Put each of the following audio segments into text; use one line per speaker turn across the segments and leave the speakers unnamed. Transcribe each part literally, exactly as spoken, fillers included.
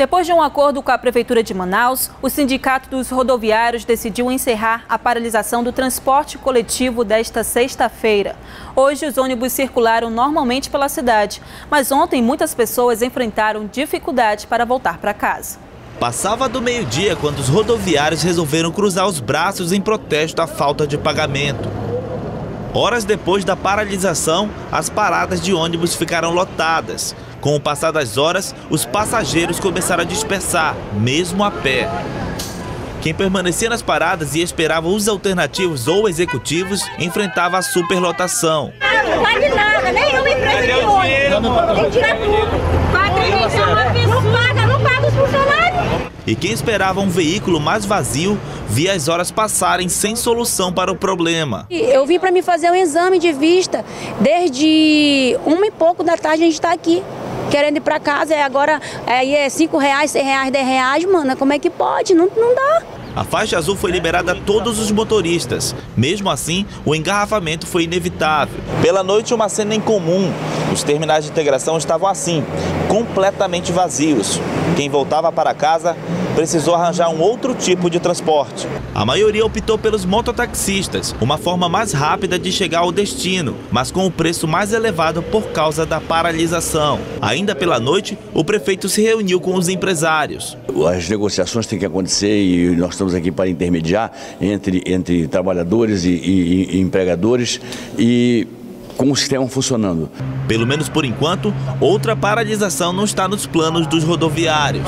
Depois de um acordo com a Prefeitura de Manaus, o Sindicato dos Rodoviários decidiu encerrar a paralisação do transporte coletivo desta sexta-feira. Hoje, os ônibus circularam normalmente pela cidade, mas ontem muitas pessoas enfrentaram dificuldade para voltar para casa.
Passava do meio-dia quando os rodoviários resolveram cruzar os braços em protesto à falta de pagamento. Horas depois da paralisação, as paradas de ônibus ficaram lotadas. Com o passar das horas, os passageiros começaram a dispersar, mesmo a pé. Quem permanecia nas paradas e esperava os alternativos ou executivos enfrentava a superlotação.
Não vale nada, nenhuma empresa de ônibus. Tem que tirar tudo. Não paga, não paga os funcionários.
E quem esperava um veículo mais vazio, via as horas passarem sem solução para o problema.
Eu vim para me fazer um exame de vista. Desde uma e pouco da tarde a gente está aqui, querendo ir para casa. É agora aí é cinco reais, seis reais, dez reais, mano. Como é que pode? Não, não dá.
A faixa azul foi liberada a todos os motoristas. Mesmo assim, o engarrafamento foi inevitável. Pela noite, uma cena incomum. Os terminais de integração estavam assim, completamente vazios. Quem voltava para casa precisou arranjar um outro tipo de transporte. A maioria optou pelos mototaxistas, uma forma mais rápida de chegar ao destino, mas com o preço mais elevado por causa da paralisação. Ainda pela noite, o prefeito se reuniu com os empresários.
As negociações têm que acontecer e nós estamos aqui para intermediar entre, entre trabalhadores e, e, e empregadores e com o sistema funcionando.
Pelo menos por enquanto, outra paralisação não está nos planos dos rodoviários.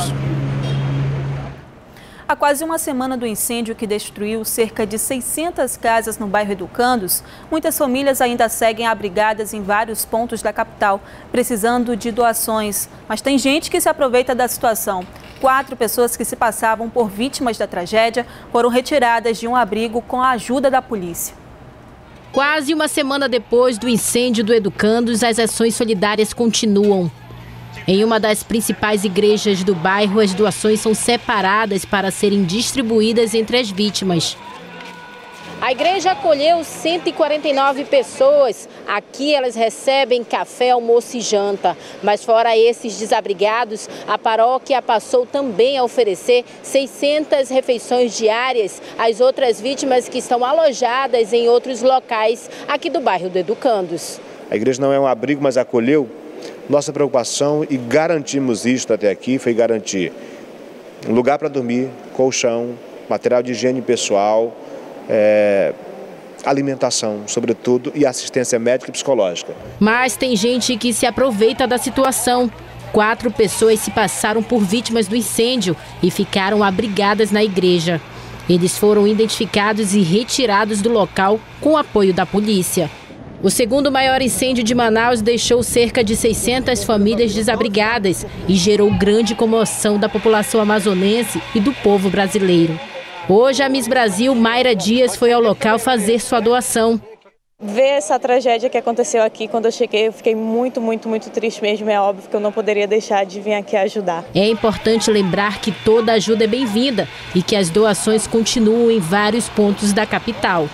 Há quase uma semana do incêndio que destruiu cerca de seiscentas casas no bairro Educandos, muitas famílias ainda seguem abrigadas em vários pontos da capital, precisando de doações. Mas tem gente que se aproveita da situação. Quatro pessoas que se passavam por vítimas da tragédia foram retiradas de um abrigo com a ajuda da polícia.
Quase uma semana depois do incêndio do Educandos, as ações solidárias continuam. Em uma das principais igrejas do bairro, as doações são separadas para serem distribuídas entre as vítimas. A igreja acolheu cento e quarenta e nove pessoas. Aqui elas recebem café, almoço e janta. Mas fora esses desabrigados, a paróquia passou também a oferecer seiscentas refeições diárias às outras vítimas que estão alojadas em outros locais aqui do bairro do Educandos.
A igreja não é um abrigo, mas acolheu. Nossa preocupação, e garantimos isto até aqui, foi garantir um lugar para dormir, colchão, material de higiene pessoal, é, alimentação, sobretudo, e assistência médica e psicológica.
Mas tem gente que se aproveita da situação. Quatro pessoas se passaram por vítimas do incêndio e ficaram abrigadas na igreja. Eles foram identificados e retirados do local com o apoio da polícia. O segundo maior incêndio de Manaus deixou cerca de seiscentas famílias desabrigadas e gerou grande comoção da população amazonense e do povo brasileiro. Hoje, a Miss Brasil, Mayra Dias, foi ao local fazer sua doação.
Ver essa tragédia que aconteceu aqui, quando eu cheguei, eu fiquei muito, muito, muito triste mesmo. É óbvio que eu não poderia deixar de vir aqui ajudar.
É importante lembrar que toda ajuda é bem-vinda e que as doações continuam em vários pontos da capital.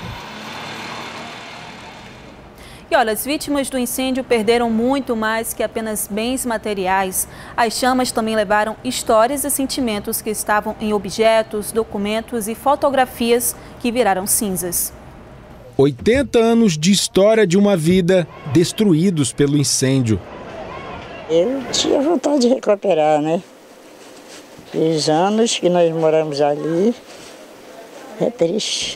E olha, as vítimas do incêndio perderam muito mais que apenas bens materiais. As chamas também levaram histórias e sentimentos que estavam em objetos, documentos e fotografias que viraram cinzas.
oitenta anos de história de uma vida destruídos pelo incêndio.
Eu tinha vontade de recuperar, né? Os anos que nós moramos ali, é triste.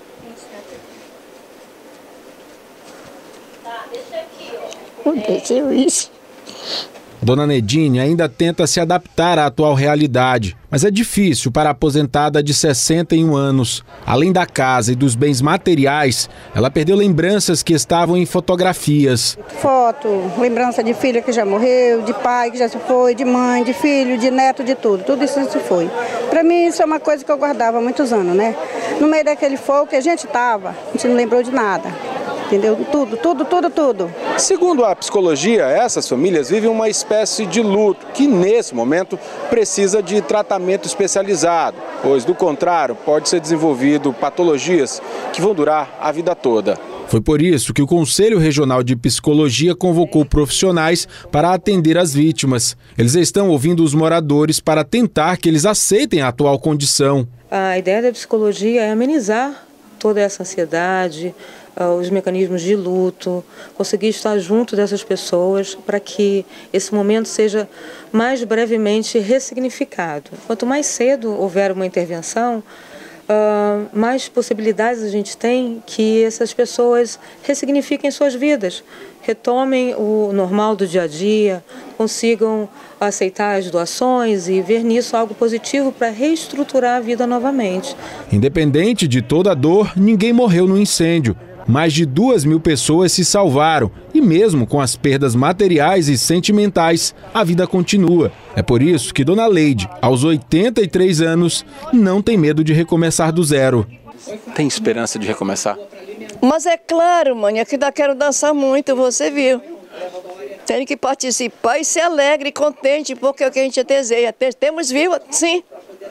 Aconteceu isso.
Dona Nedine ainda tenta se adaptar à atual realidade, mas é difícil para a aposentada de sessenta e um anos. Além da casa e dos bens materiais, ela perdeu lembranças que estavam em fotografias.
Foto, lembrança de filha que já morreu, de pai que já se foi, de mãe, de filho, de neto, de tudo. Tudo isso se foi. Para mim isso é uma coisa que eu guardava há muitos anos, né? No meio daquele fogo que a gente estava, a gente não lembrou de nada. Entendeu? Tudo, tudo, tudo, tudo.
Segundo a psicologia, essas famílias vivem uma espécie de luto que, nesse momento, precisa de tratamento especializado, pois, do contrário, pode ser desenvolvido patologias que vão durar a vida toda.
Foi por isso que o Conselho Regional de Psicologia convocou profissionais para atender as vítimas. Eles estão ouvindo os moradores para tentar que eles aceitem a atual condição.
A ideia da psicologia é amenizar toda essa ansiedade, os mecanismos de luto, conseguir estar junto dessas pessoas para que esse momento seja mais brevemente ressignificado. Quanto mais cedo houver uma intervenção, Uh, mais possibilidades a gente tem que essas pessoas ressignifiquem suas vidas, retomem o normal do dia a dia, consigam aceitar as doações e ver nisso algo positivo para reestruturar a vida novamente.
Independente de toda a dor, ninguém morreu no incêndio. Mais de duas mil pessoas se salvaram e mesmo com as perdas materiais e sentimentais, a vida continua. É por isso que Dona Leide, aos oitenta e três anos, não tem medo de recomeçar do zero.
Tem esperança de recomeçar?
Mas é claro, mãe, aqui ainda quero dançar muito, você viu. Tem que participar e ser alegre e contente, porque é o que a gente deseja. Temos viva, sim.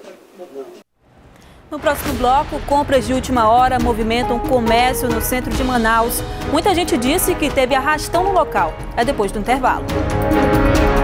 No próximo bloco, compras de última hora movimentam o comércio no centro de Manaus. Muita gente disse que teve arrastão no local. É depois do intervalo.